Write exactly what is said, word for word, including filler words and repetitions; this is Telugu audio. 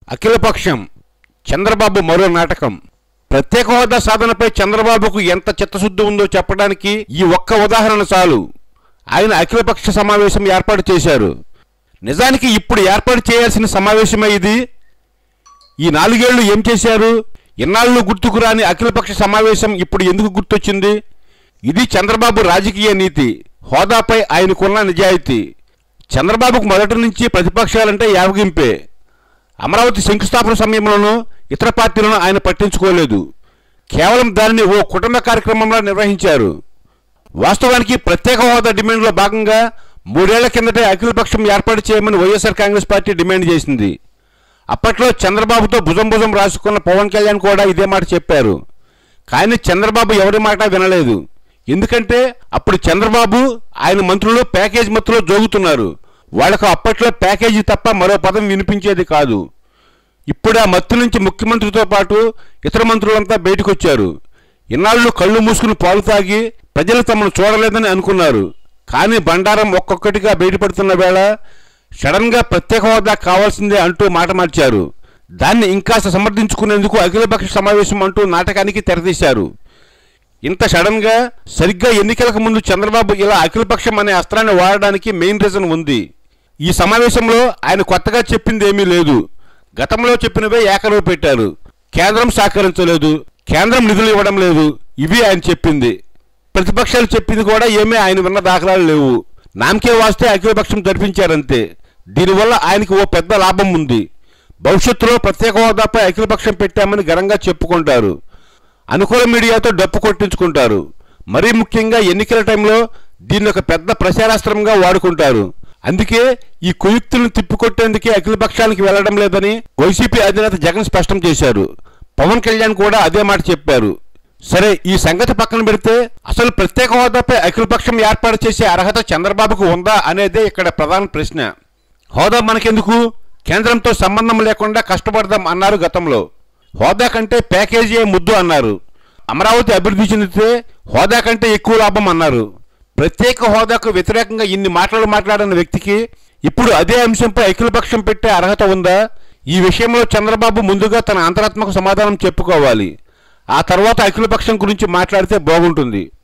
అఖిలపక్షం చంద్రబాబు మరో నాటకం. ప్రత్యేక హోదా సాధనపై చంద్రబాబుకు ఎంత చిత్తశుద్ధి ఉందో చెప్పడానికి ఈ ఒక్క ఉదాహరణ చాలు. ఆయన అఖిలపక్ష సమావేశం ఏర్పాటు చేశారు. నిజానికి ఇప్పుడు ఏర్పాటు చేయాల్సిన సమావేశమే ఇది. ఈ నాలుగేళ్లు ఏం చేశారు? ఇన్నాళ్ళు గుర్తుకు రాని అఖిలపక్ష సమావేశం ఇప్పుడు ఎందుకు గుర్తొచ్చింది? ఇది చంద్రబాబు రాజకీయ నీతి, హోదాపై ఆయనకున్న నిజాయితీ. చంద్రబాబుకు మొదటి నుంచి ప్రతిపక్షాలంటే యావగింపే. అమరావతి శంకుస్థాపన సమయంలోనూ ఇతర పార్టీలను ఆయన పట్టించుకోలేదు. కేవలం దానిని ఓ కుటుంబ కార్యక్రమంలో నిర్వహించారు. వాస్తవానికి ప్రత్యేక హోదా డిమాండ్లో భాగంగా మూడేళ్ల కిందటే అఖిలపక్షం ఏర్పాటు చేయమని వైఎస్ఆర్ కాంగ్రెస్ పార్టీ డిమాండ్ చేసింది. అప్పట్లో చంద్రబాబుతో భుజం భుజం రాసుకున్న పవన్ కళ్యాణ్ కూడా ఇదే మాట చెప్పారు. కానీ చంద్రబాబు ఎవరి మాట వినలేదు. ఎందుకంటే అప్పుడు చంద్రబాబు ఆయన మంత్రులు ప్యాకేజ్ మత్తులో జోగుతున్నారు. వాళ్లకు అప్పట్లో ప్యాకేజీ తప్ప మరో పదం వినిపించేది కాదు. ఇప్పుడు ఆ మత్తు నుంచి ముఖ్యమంత్రితో పాటు ఇతర మంత్రులంతా బయటకొచ్చారు. ఇన్నాళ్ళు కళ్ళు మూసుకుని పాలు తాగి ప్రజలు తమను చూడలేదని అనుకున్నారు. కానీ బండారం ఒక్కొక్కటిగా బయటపడుతున్న వేళ సడన్గా ప్రత్యేక హోదా కావాల్సిందే అంటూ మాట మార్చారు. దాన్ని ఇంకాస్త సమర్థించుకునేందుకు అఖిలపక్ష సమావేశం అంటూ నాటకానికి తెరతీశారు. ఇంత సడన్గా సరిగ్గా ఎన్నికలకు ముందు చంద్రబాబు ఇలా అఖిలపక్షం అనే అస్త్రాన్ని వాడడానికి మెయిన్ రీజన్ ఉంది. ఈ సమావేశంలో ఆయన కొత్తగా చెప్పింది ఏమీ లేదు. గతంలో చెప్పినవే ఏకరవ పెట్టారు. కేంద్రం సహకరించలేదు, కేంద్రం నిధులు ఇవ్వడం లేదు, ఇవి ఆయన చెప్పింది. ప్రతిపక్షాలు చెప్పింది కూడా ఏమీ ఆయన విన్న దాఖలాలు లేవు. నామకే వాస్తే అఖిలపక్షం జరిపించారంతే. దీనివల్ల ఆయనకి ఓ పెద్ద లాభం ఉంది. భవిష్యత్తులో ప్రత్యేక హోదాపై అఖిలపక్షం పెట్టామని ఘనంగా చెప్పుకుంటారు. అనుకూల మీడియాతో డప్పు కొట్టించుకుంటారు. మరీ ముఖ్యంగా ఎన్నికల టైంలో దీన్ని ఒక పెద్ద ప్రచారాస్త్రంగా వాడుకుంటారు. అందుకే ఈ కుయుక్తులను తిప్పికొట్టేందుకే అఖిలపక్షానికి వెళ్లడం లేదని వైసీపీ అధినేత జగన్ స్పష్టం చేశారు. పవన్ కళ్యాణ్ కూడా అదే మాట చెప్పారు. సరే, ఈ సంగతి పక్కన పెడితే అసలు ప్రత్యేక హోదాపై అఖిలపక్షం ఏర్పాటు చేసే అర్హత చంద్రబాబుకు ఉందా అనేదే ఇక్కడ ప్రధాన ప్రశ్న. హోదా మనకెందుకు, కేంద్రంతో సంబంధం లేకుండా కష్టపడదాం అన్నారు గతంలో. హోదా కంటే ప్యాకేజీ ముద్దు అన్నారు. అమరావతి అభివృద్ధి చెందితే హోదా కంటే ఎక్కువ లాభం అన్నారు. ప్రత్యేక హోదాకు వ్యతిరేకంగా ఇన్ని మాటలు మాట్లాడిన వ్యక్తికి ఇప్పుడు అదే అంశంపై అఖిలపక్షం పెట్టే అర్హత ఉందా? ఈ విషయంలో చంద్రబాబు ముందుగా తన అంతరాత్మకు సమాధానం చెప్పుకోవాలి. ఆ తర్వాత అఖిలపక్షం గురించి మాట్లాడితే బాగుంటుంది.